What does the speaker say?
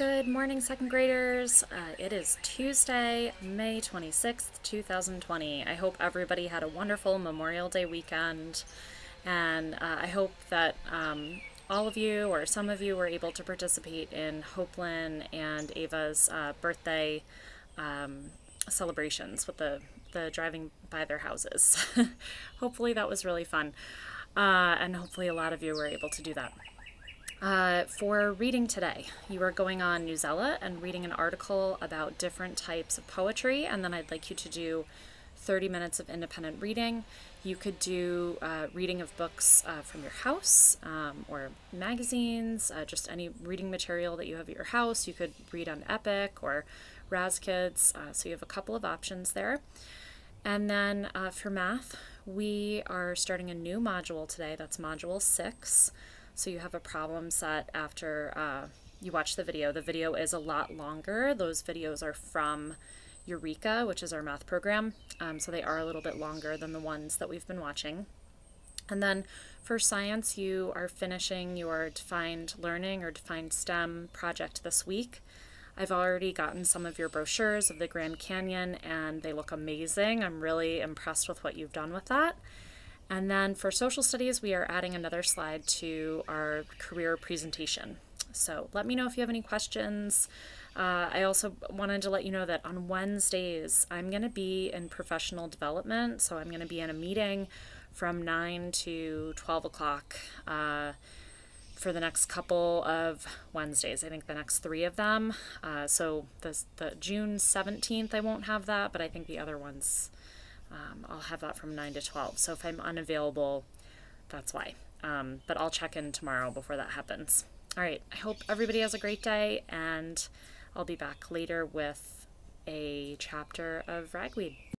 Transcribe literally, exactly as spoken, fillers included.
Good morning, second graders. Uh, it is Tuesday, May twenty-sixth, two thousand twenty. I hope everybody had a wonderful Memorial Day weekend, and uh, I hope that um, all of you or some of you were able to participate in Hopelin and Ava's uh, birthday um, celebrations with the, the driving by their houses. Hopefully that was really fun, uh, and hopefully a lot of you were able to do that. Uh, for reading today, you are going on Newsela and reading an article about different types of poetry, and then I'd like you to do thirty minutes of independent reading. You could do uh, reading of books uh, from your house um, or magazines, uh, just any reading material that you have at your house. You could read on Epic or Razkids, uh, so you have a couple of options there. And then uh, for math, we are starting a new module today. That's module six. So you have a problem set after uh, you watch the video. The video is a lot longer. Those videos are from Eureka, which is our math program. Um, so they are a little bit longer than the ones that we've been watching. And then for science, you are finishing your Defined Learning or Defined STEM project this week. I've already gotten some of your brochures of the Grand Canyon, and they look amazing. I'm really impressed with what you've done with that. And then for social studies, we are adding another slide to our career presentation. So let me know if you have any questions. Uh, I also wanted to let you know that on Wednesdays, I'm going to be in professional development. So I'm going to be in a meeting from nine to twelve o'clock uh, for the next couple of Wednesdays. I think the next three of them. Uh, so the, the June seventeenth, I won't have that, but I think the other ones, Um, I'll have that from nine to twelve. So if I'm unavailable, that's why. Um, but I'll check in tomorrow before that happens. All right, I hope everybody has a great day, and I'll be back later with a chapter of Ragweed.